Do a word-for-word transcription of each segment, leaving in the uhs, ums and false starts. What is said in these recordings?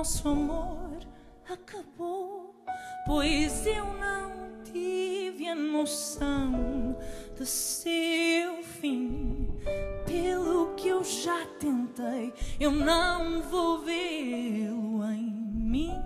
nosso amor acabou, pois eu não tive a noção de seu fim. Pelo que eu já tentei, eu não vou vê-lo em mim.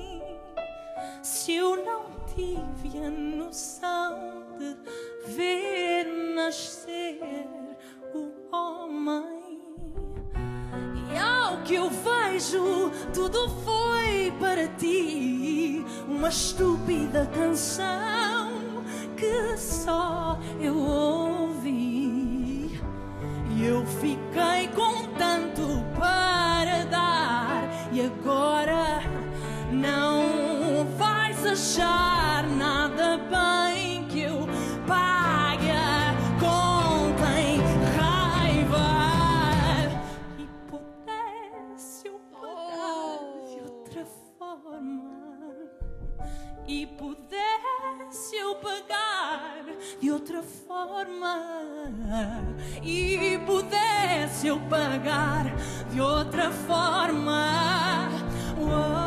Se eu não tive a noção de ver nascer o homem, e ao que eu vejo, tudo foi para ti uma estúpida canção que só eu ouvi. E eu fiquei com tanto para dar, e agora não vais achar nada bem que eu pague a conta em raiva. E pudesse eu pagar de outra forma, e pudesse eu pagar de outra forma, e pudesse eu pagar de outra forma. Oh.